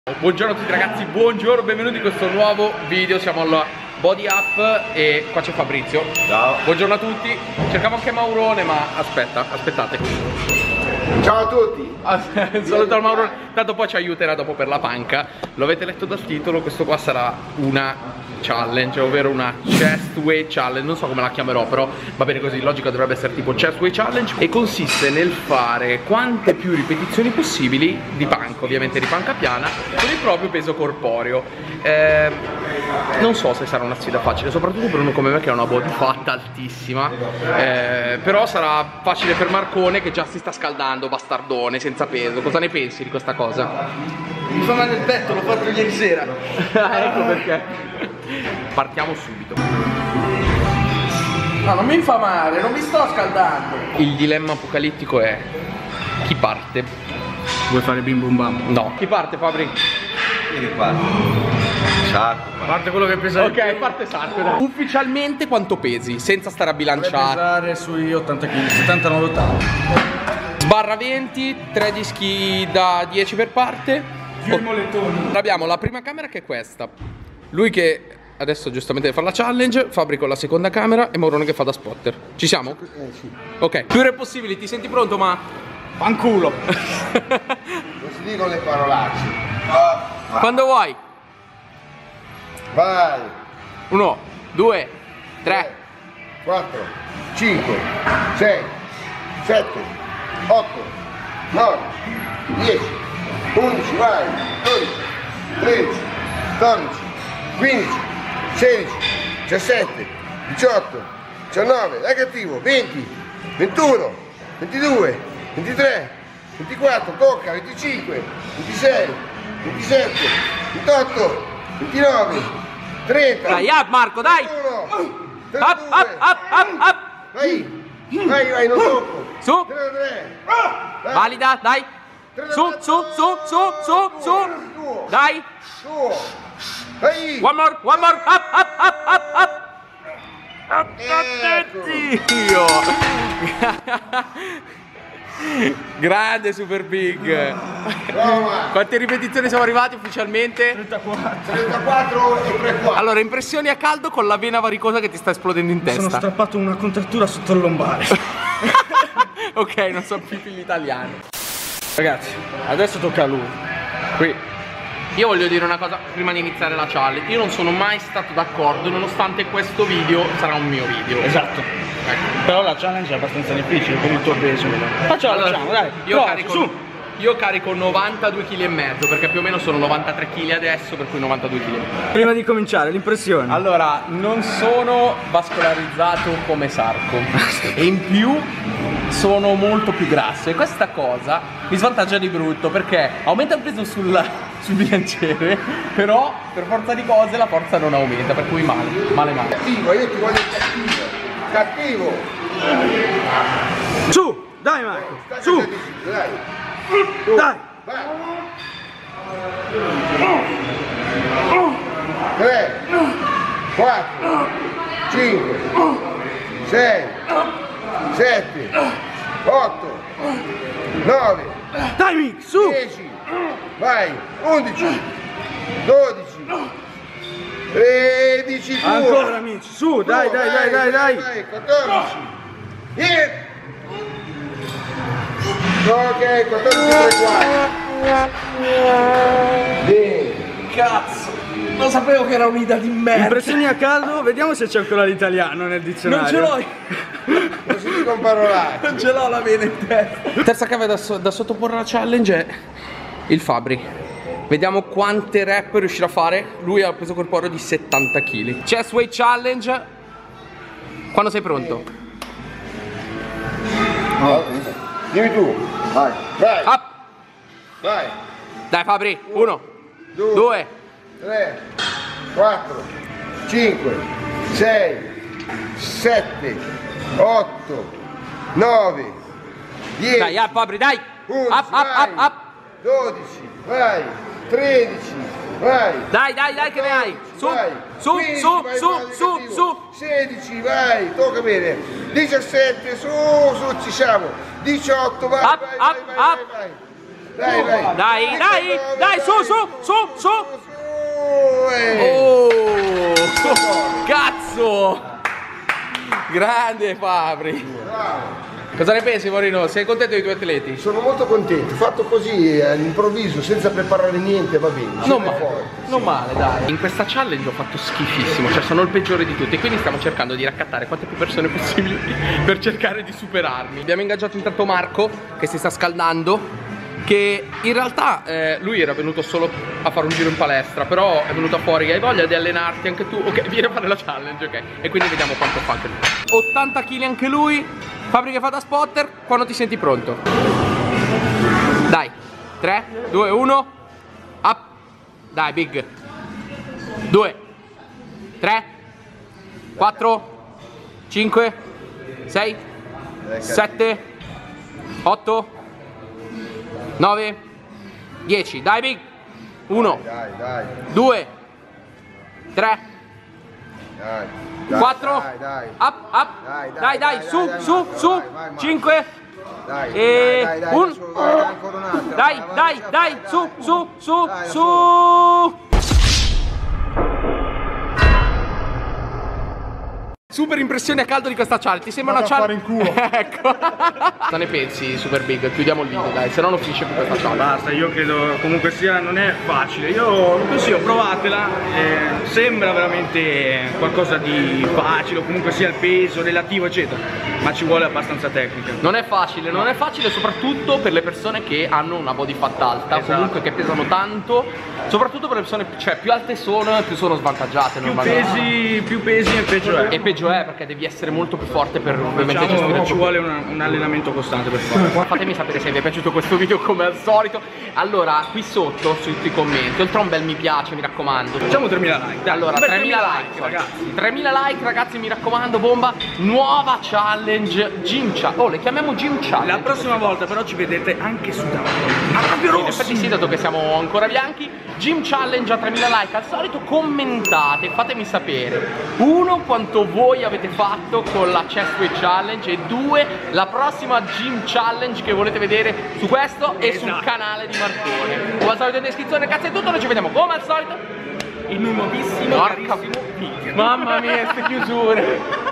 Buongiorno a tutti ragazzi, buongiorno, benvenuti in questo nuovo video. Siamo alla Body Up e qua c'è Fabrizio. Ciao. Buongiorno a tutti. Cercavo anche Maurone, ma aspettate. Ciao a tutti. Saluto al Maurone, tanto poi ci aiuterà dopo per la panca. Lo avete letto dal titolo, questo qua sarà una challenge, ovvero una chest weight challenge. Non so come la chiamerò, però va bene così, logica dovrebbe essere tipo chest weight challenge. E consiste nel fare quante più ripetizioni possibili di panca, ovviamente di panca piana, con il proprio peso corporeo. Non so se sarà una sfida facile, soprattutto per uno come me che ha una body fat altissima, però sarà facile per Marcone che già si sta scaldando, bastardone, senza peso. Cosa ne pensi di questa cosa? Mi fa male il petto, l'ho fatto ieri sera. Ecco perché. Partiamo subito. No, non mi fa male, non mi sto scaldando. Il dilemma apocalittico è: chi parte? Vuoi fare bim bum bam? No. Chi parte, Fabri? Che parte? Sarco. Parte quello che pesa di più. Ok, parte Sarco. Dai. Ufficialmente quanto pesi? Senza stare a Deve bilanciare. pesare sui 80 kg, 79-80. Sbarra 20, 3 dischi da 10 per parte. Più i molettoni. Abbiamo la prima camera che è questa. Lui che adesso giustamente deve fare la challenge, Fabri con la seconda camera e Maurone che fa da spotter. Ci siamo? Sì. Ok. Più re possibili, ti senti pronto, ma? Fanculo. Non si dicono le parolacce. Quando vuoi. Vai. 1, 2, 3. 4, 5, 6, 7, 8, 9, 10, 11, vai. 12, 13, 14, 15, 16, 17, 18, 19, dai cattivo, 20, 21, 22, 23, 24, tocca, 25, 26, 27, 28, 29, 30. Dai, up Marco, dai! 31, Up! Vai, non tocco. Su! 33, Valida, dai! Su! Dai! Su, vai. One more! Up! Ecco. Dio! Grande Super Big! Prova. Quante ripetizioni siamo arrivati ufficialmente? 34 e 3 quarti. Allora, impressioni a caldo con la vena varicosa che ti sta esplodendo in Sono testa. strappato una contrattura sotto il lombare. Ok, non so più gli italiani. Ragazzi, adesso tocca a lui. Qui. Io voglio dire una cosa prima di iniziare la challenge. Io non sono mai stato d'accordo, nonostante questo video sarà un mio video. Esatto. Ecco. Però la challenge è abbastanza difficile per il tuo peso. Facciamo, dai. Io carico 92 kg e mezzo, perché più o meno sono 93 kg adesso, per cui 92 kg. Prima di cominciare, l'impressione. Allora, non sono vascolarizzato come Sarco e in più sono molto più grasso e questa cosa mi svantaggia di brutto perché aumenta il peso sul bilanciere, però per forza di cose la forza non aumenta, per cui male. Cattivo, io ti voglio cattivo. Su, dai Marco, Stai su, dai. dai. Vai. 3, 4, 5, 6, 7, 8, 9, Dai Mick, su. 10, vai, 11, 12, 13, tu. Ancora amici, su, dai. 14, yeah. Ok, 14 e 3 quarti. Bene. Cazzo, non sapevo che era un'ida di merda. Impressioni a caldo, vediamo se c'è ancora l'italiano nel dizionario. Non ce l'ho. Non si dicono parolacce. Non ce l'ho la vena in testa. Terza camera da sottoporre alla challenge è il Fabri. Vediamo quante rep riuscirà a fare. Lui ha un peso corporeo di 70 kg. Chest weight challenge. Quando sei pronto? Dimmi tu. Vai. Up. Vai. Dai Fabri. 1, 2, 3, 4, 5, 6, 7, 8, 9, 10. dai, up Fabri, dai. 11, Up. 12, vai. 13, vai. Dai che ne hai. Su, Vai. su, 15, su, vai, su, vai, su, negativo. su. 16, vai, tocca bene. 17, su, ci siamo. 18, vai, Up, vai, up, vai, up. vai, vai. Dai, vai. Dai, su. Eh. Oh, cazzo! Grande Fabri. Bravo. Cosa ne pensi, Morino? Sei contento dei tuoi atleti? Sono molto contento, fatto così all'improvviso, senza preparare niente, va bene. Non male, dai. In questa challenge ho fatto schifissimo, cioè sono il peggiore di tutti, quindi stiamo cercando di raccattare quante più persone possibili per cercare di superarmi. Abbiamo ingaggiato intanto Marco, che si sta scaldando, che in realtà lui era venuto solo a fare un giro in palestra, però è venuto fuori che hai voglia di allenarti anche tu. Ok, vieni a fare la challenge, ok? E quindi vediamo quanto fa anche lui. 80 kg anche lui. Fabri che fa da spotter, quando ti senti pronto. Dai, 3, 2, 1, up. Dai, big. 2, 3, 4, 5, 6, 7, 8, 9, 10. Dai, big. 1, Dai. 2, 3, Dai. 4, Dai. up, dai, su, vai, 5, Dai. e Dai. 1, Adesso vai, ancora un'altra. dai, su, Dai, su. Super impressione a caldo di questa challenge. Ti sembra una challenge? Fare in culo. Ecco. Cosa ne pensi, Super Big? Chiudiamo il video, dai, se no non finisce più questa challenge. Basta, io credo comunque sia, non è facile. Io vi consiglio, provatela. Sembra veramente qualcosa di facile, o comunque sia il peso relativo, eccetera. Ma ci vuole abbastanza tecnica. Non è facile soprattutto per le persone che hanno una body fat alta, esatto. Comunque che pesano tanto, soprattutto per le persone, cioè più alte sono, più sono svantaggiate. Più pesi e peggio è. E peggio è perché devi essere molto più forte per ovviamente gestire ci vuole un allenamento costante per farlo. Fatemi sapere se vi è piaciuto questo video come al solito. Allora, qui sotto sui commenti, oltre a un bel mi piace, mi raccomando. Facciamo 3000 like. Dai. Allora, 3000 like, ragazzi. 3000 like, ragazzi, mi raccomando, bomba. Nuova challenge, Gym Challenge. Oh, le chiamiamo Gym Challenge. La prossima volta però ci vedete anche su proprio In effetti sì, dato che siamo ancora bianchi. Gym Challenge a 3000 like. Al solito commentate, fatemi sapere. 1, quanto voi avete fatto con la Chest Weight Challenge, e 2, la prossima Gym Challenge che volete vedere su questo e sul canale di Marcone. Come al solito in descrizione, ragazzi, è tutto. Noi ci vediamo come al solito in un nuovissimo, carissimo video. Mamma mia, queste chiusure.